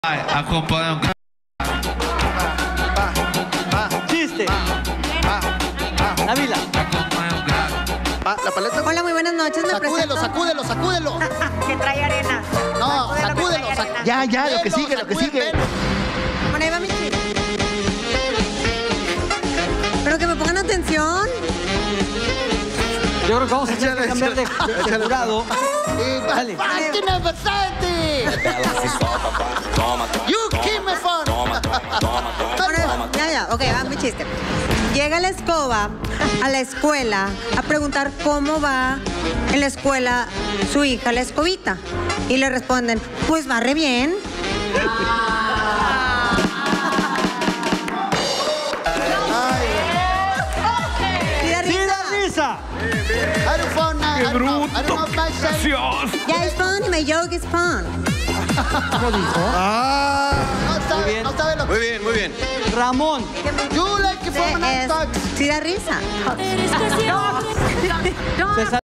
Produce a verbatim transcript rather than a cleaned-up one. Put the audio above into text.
Acompaña un... Chiste. Ávila. Va, la paleta. Hola, muy buenas noches. Me Sacúdelo, presento. sacúdelo, sacúdelo. Que trae arena. No, sacúdelo, sacúdelo. Ya, ya, lo que sigue, lo que sigue. Bueno, ahí va mi chiste. Pero que me pongan atención. Yo creo que vamos a tener Échale, que cambiar de, échale, de échale. jurado. Dale. ¡Máquina bastante! ¡You keep me fun! Bueno, ya, ya. Ok, va mi chiste. Llega la escoba a la escuela a preguntar cómo va en la escuela su hija, la escobita. Y le responden, pues va re bien. Sí da ¡Sí risa. da risa! Had fun, uh, I don't know, I don't know if I say- Yeah, it's fun. My joke is fun. Ah, no sabe, bien. no sabe lo que... Muy bien, muy bien. Ramón. You like it from an Es- talks. Sí da risa. Se